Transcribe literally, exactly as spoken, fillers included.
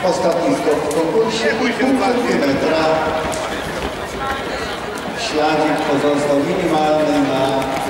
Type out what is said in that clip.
Ostatni skok w konkursie, pół centymetra. Śladzik pozostał minimalny na